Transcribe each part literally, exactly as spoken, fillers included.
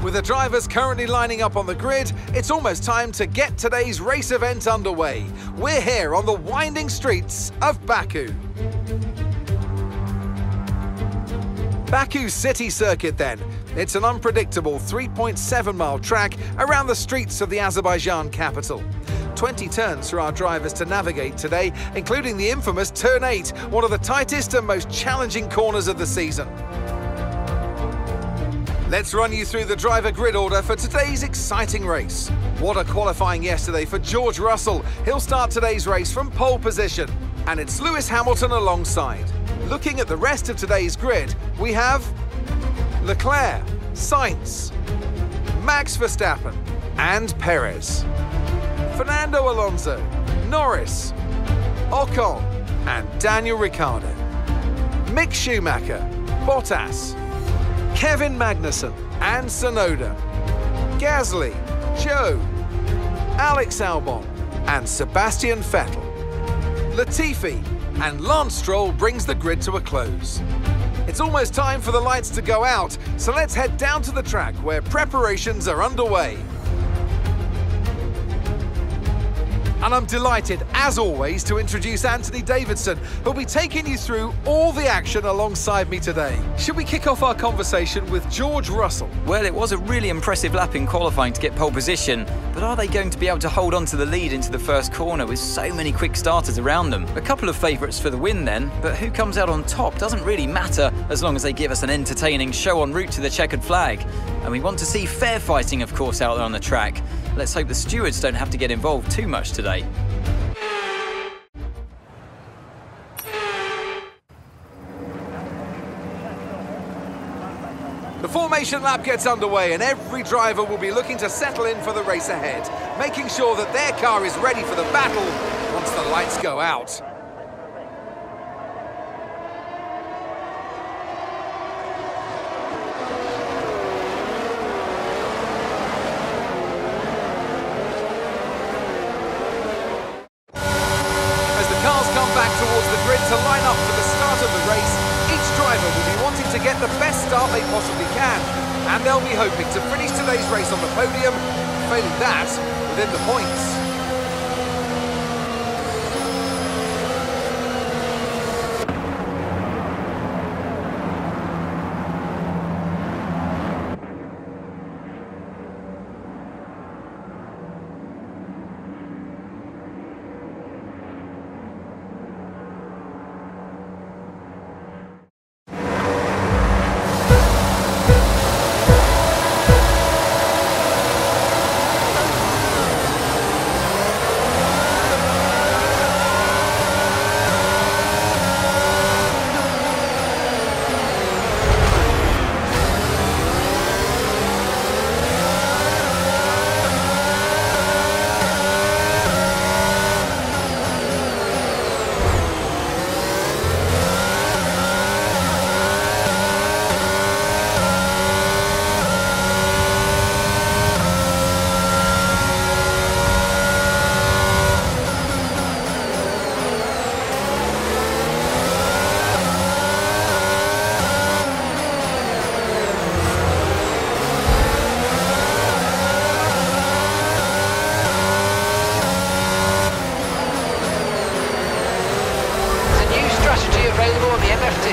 With the drivers currently lining up on the grid, it's almost time to get today's race event underway. We're here on the winding streets of Baku. Baku's city circuit then. It's an unpredictable three point seven mile track around the streets of the Azerbaijan capital. twenty turns for our drivers to navigate today, including the infamous Turn eight, one of the tightest and most challenging corners of the season. Let's run you through the driver grid order for today's exciting race. What a qualifying yesterday for George Russell. He'll start today's race from pole position. And it's Lewis Hamilton alongside. Looking at the rest of today's grid, we have Leclerc, Sainz, Max Verstappen and Perez, Fernando Alonso, Norris, Ocon and Daniel Ricciardo, Mick Schumacher, Bottas, Kevin Magnussen and Tsunoda, Gasly, Zhou, Alex Albon and Sebastian Vettel. Latifi and Lance Stroll brings the grid to a close. It's almost time for the lights to go out, so let's head down to the track where preparations are underway. And I'm delighted, as always, to introduce Anthony Davidson, who'll be taking you through all the action alongside me today. Should we kick off our conversation with George Russell? Well, it was a really impressive lap in qualifying to get pole position, but are they going to be able to hold on to the lead into the first corner with so many quick starters around them? A couple of favourites for the win then, but who comes out on top doesn't really matter as long as they give us an entertaining show en route to the checkered flag. And we want to see fair fighting, of course, out there on the track. Let's hope the stewards don't have to get involved too much today. The formation lap gets underway and every driver will be looking to settle in for the race ahead, making sure that their car is ready for the battle once the lights go out. Towards the grid to line up for the start of the race, each driver will be wanting to get the best start they possibly can, and they'll be hoping to finish today's race on the podium, failing that, within the points. Available on the M F T.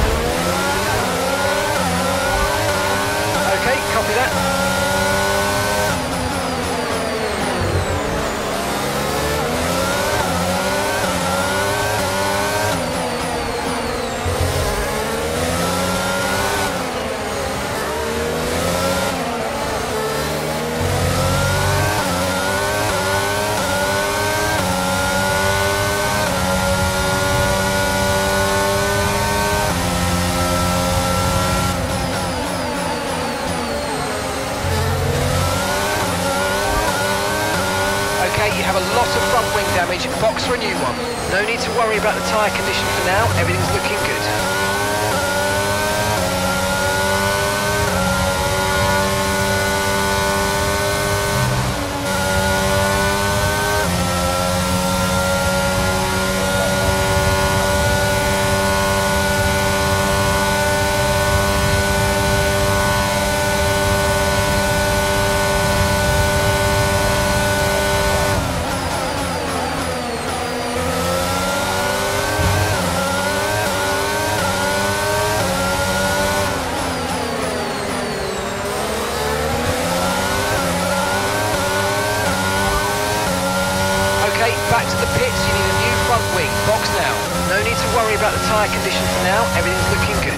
Okay, copy that. You have a lot of front wing damage, box for a new one. No need to worry about the tyre condition for now, everything's looking good. back to the pits, you need a new front wing. Box now. No need to worry about the tyre condition for now, everything's looking good.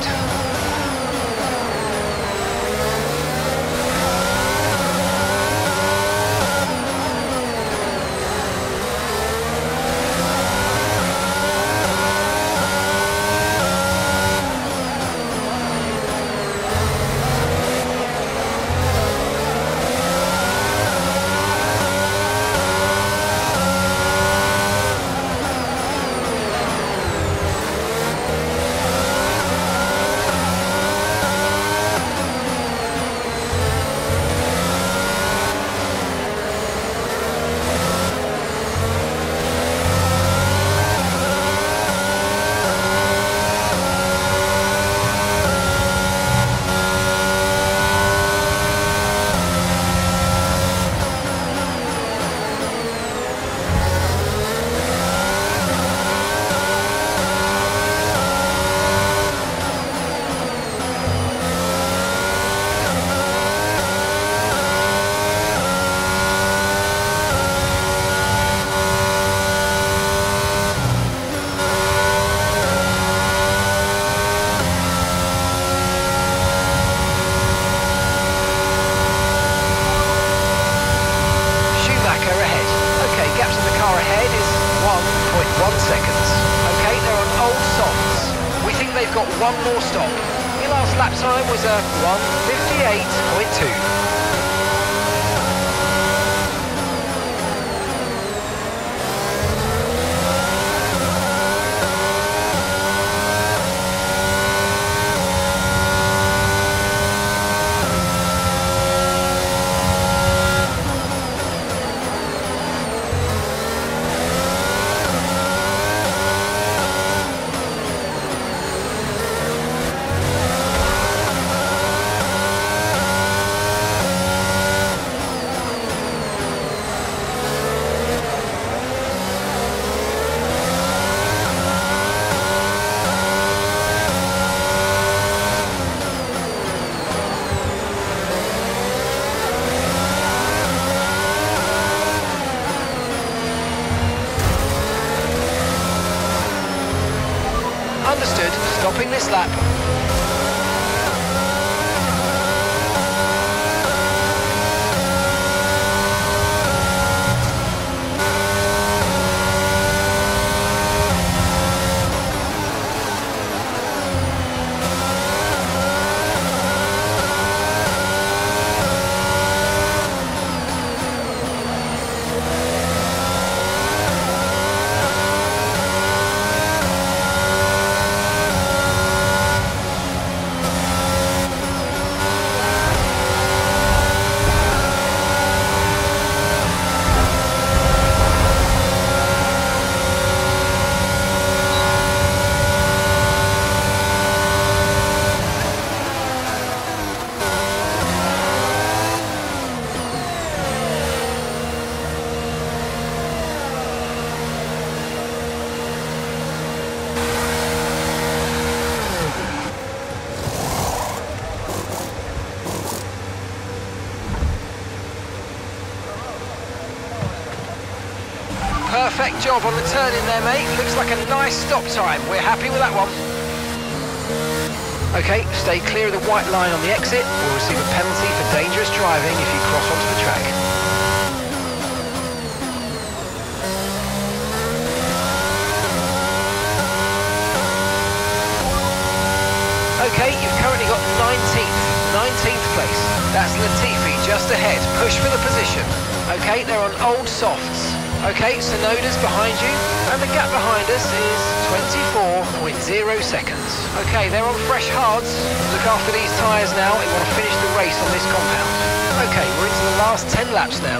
They've got one more stop. Your last lap time was a one fifty-eight point two. Understood. Stopping this lap. Perfect job on the turn in there, mate. Looks like a nice stop time. We're happy with that one. Okay, stay clear of the white line on the exit. We'll receive a penalty for dangerous driving if you cross onto the track. Okay, you've currently got nineteenth. nineteenth place. That's Latifi just ahead. Push for the position. Okay, they're on old softs. Okay, Tsunoda's behind you, and the gap behind us is twenty-four point zero seconds. Okay, they're on fresh hards. Look after these tyres now. We want to finish the race on this compound. Okay, we're into the last ten laps now.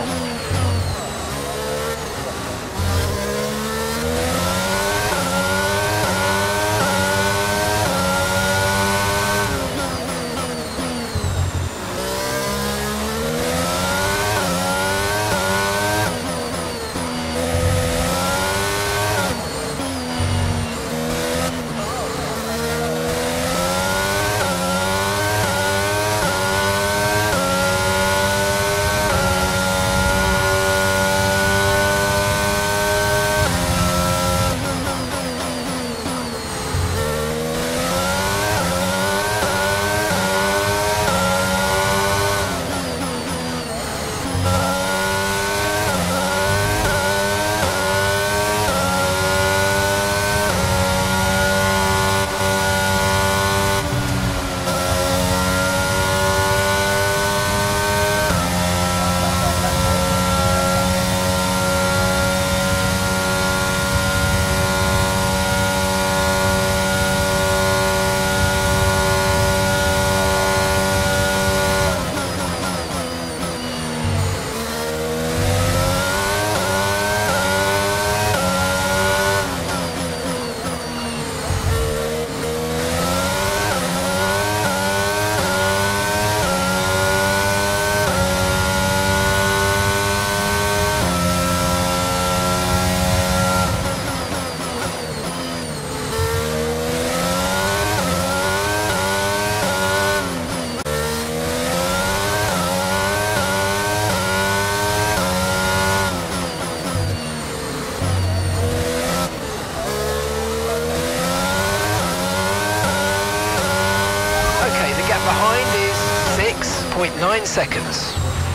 point nine seconds.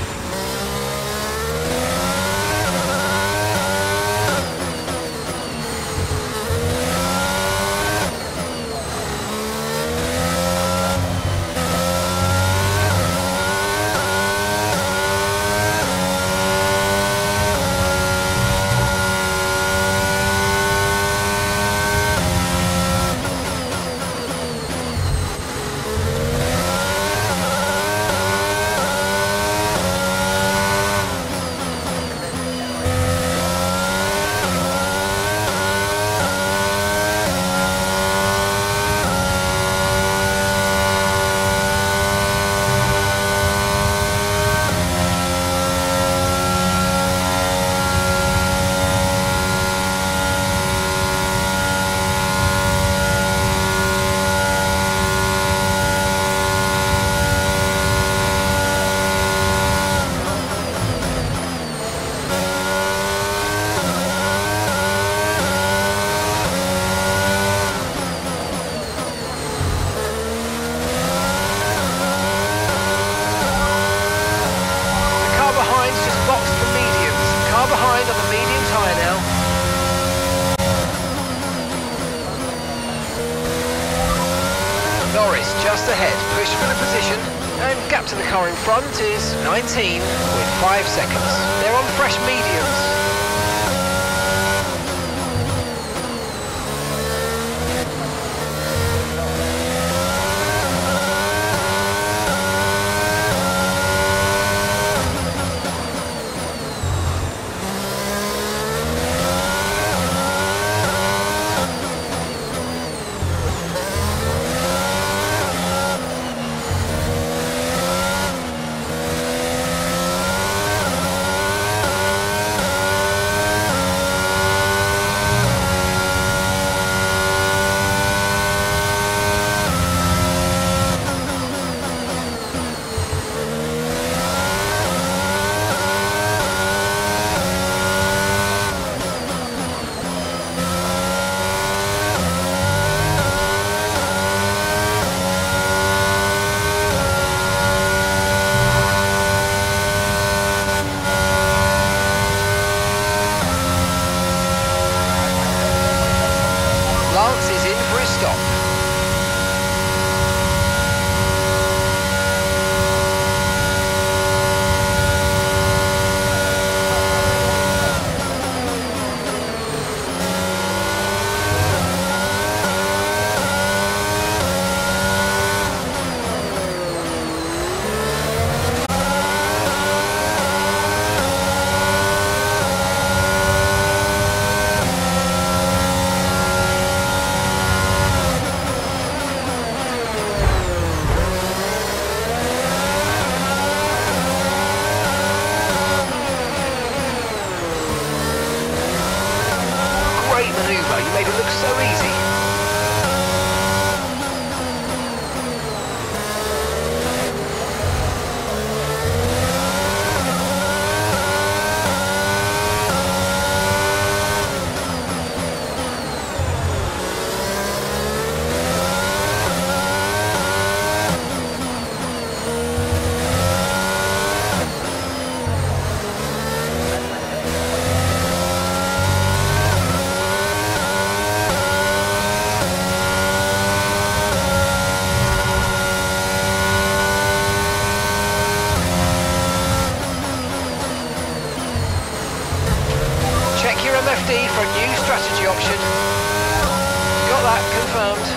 Norris just ahead, push for the position, and gap to the car in front is nineteen point five seconds. They're on fresh mediums. You made it look so easy. M F D for a new strategy option. Got that confirmed.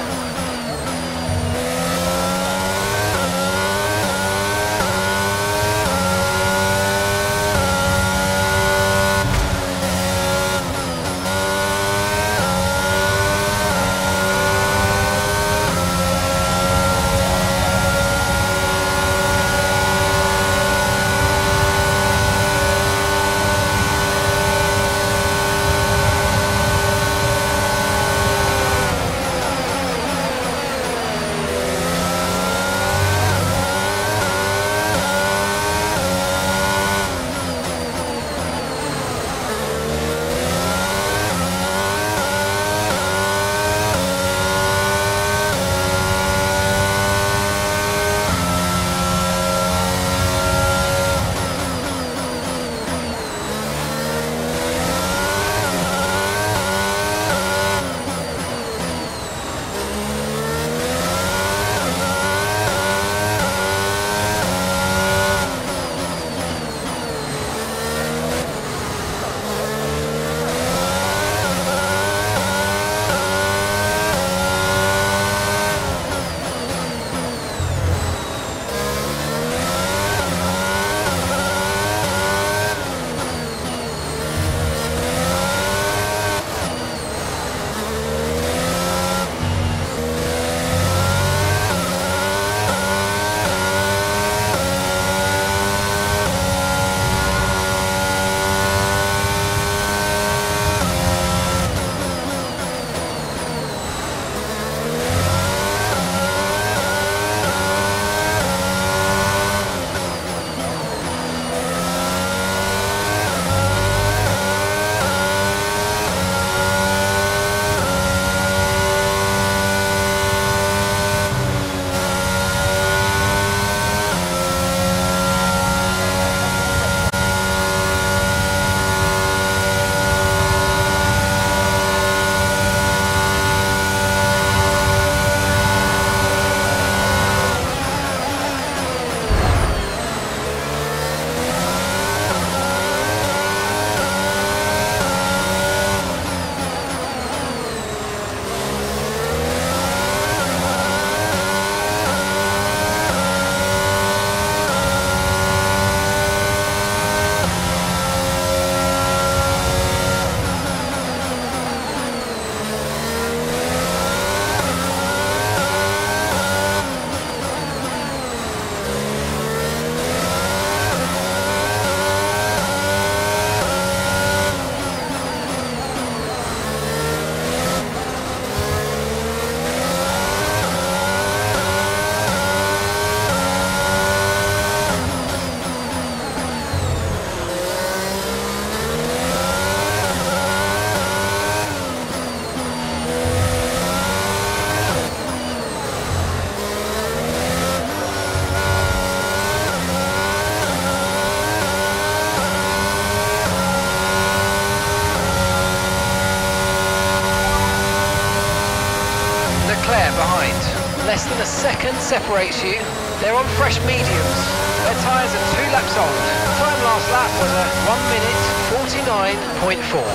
than a second separates you. They're on fresh mediums. Their tyres are two laps old. Time last lap was a one minute forty-nine point four.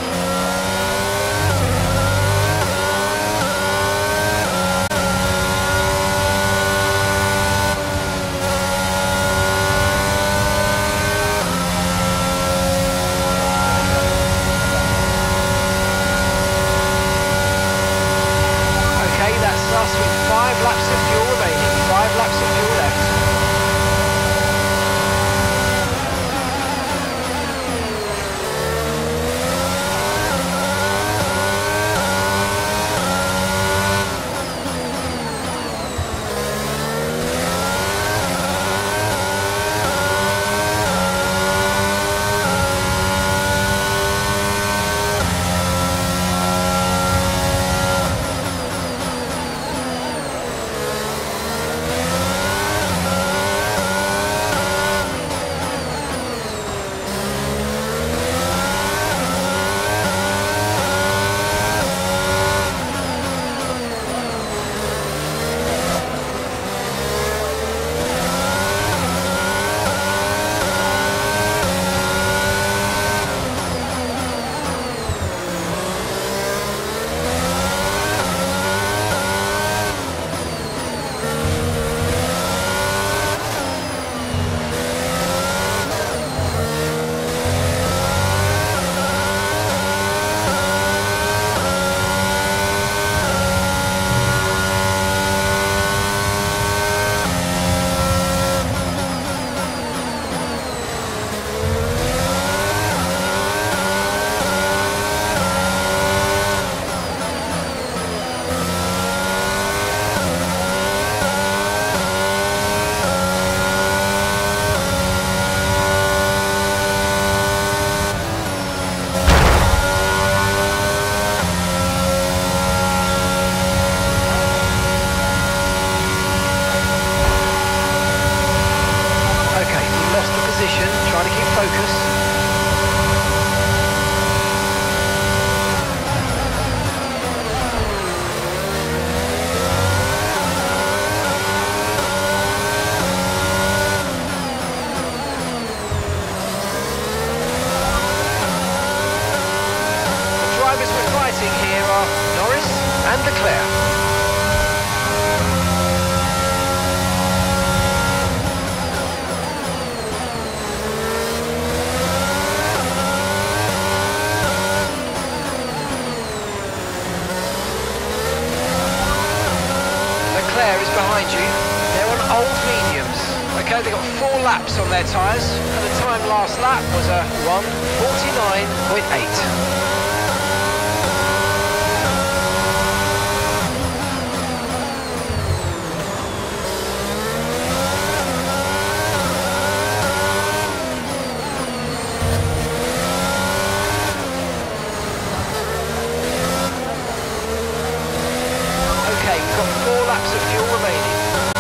Us with five laps of fuel remaining, five laps of fuel left. Trying to keep focus. The drivers we're fighting here are Norris and Leclerc. Leclerc is behind you. They're on old mediums. Okay, they've got four laps on their tyres, and the time last lap was a one forty-nine point eight. Okay, we've got four laps of fuel remaining.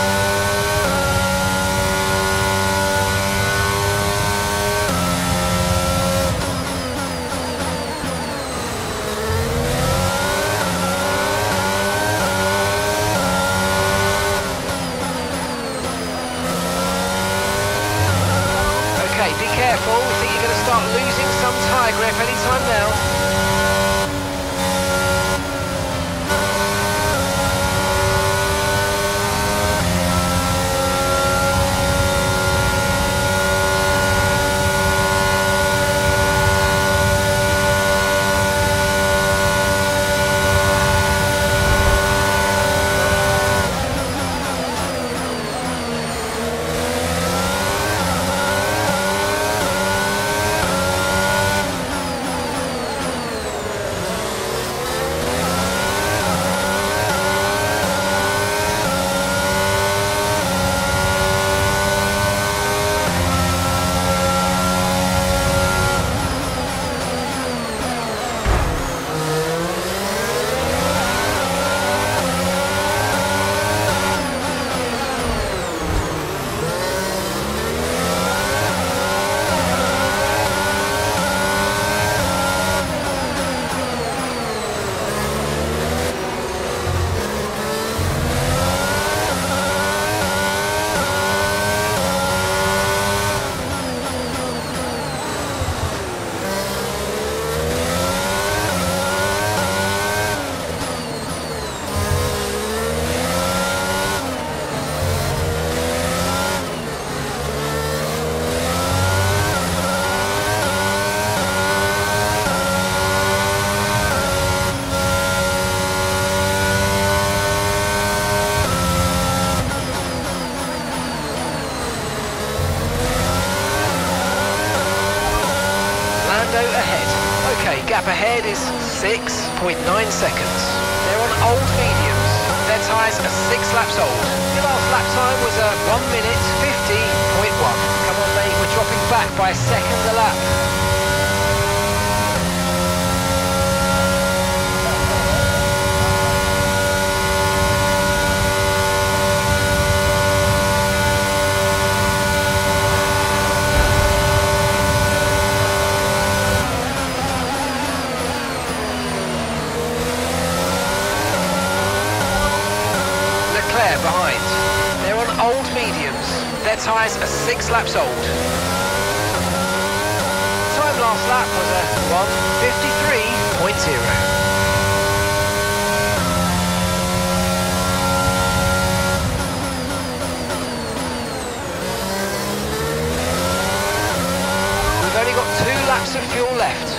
Okay, be careful. We think you're going to start losing some tyre grip anytime now. note ahead. Okay, gap ahead is six point nine seconds. They're on old mediums. Their tyres are six laps old. Your last lap time was a one minute fifty point one. Come on mate, we're dropping back by a second a lap. Behind. They're on old mediums. Their tyres are six laps old. Time last lap was a one fifty-three point zero. We've only got two laps of fuel left.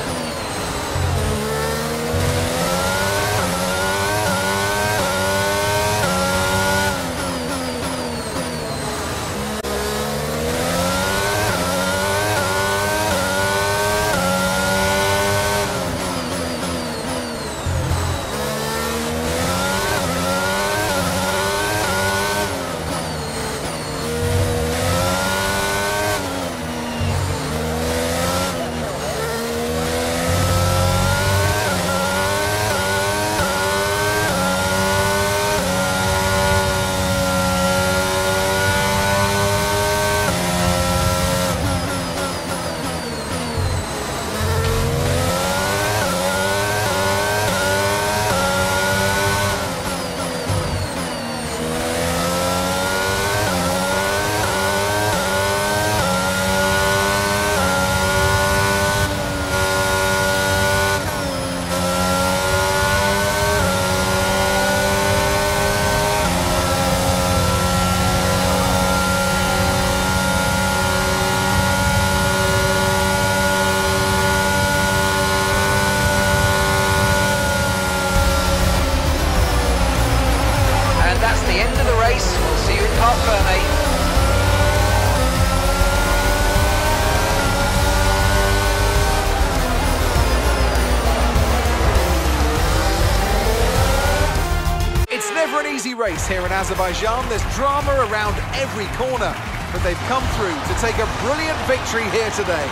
Never an easy race here in Azerbaijan. There's drama around every corner, but they've come through to take a brilliant victory here today.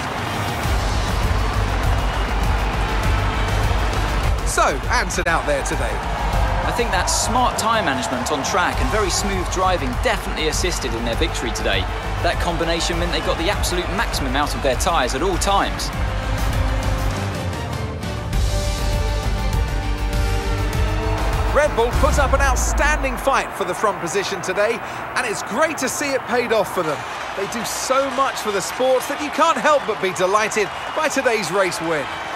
So, Anton out there today. I think that smart tyre management on track and very smooth driving definitely assisted in their victory today. That combination meant they got the absolute maximum out of their tyres at all times. Red Bull put up an outstanding fight for the front position today, and it's great to see it paid off for them. They do so much for the sport that you can't help but be delighted by today's race win.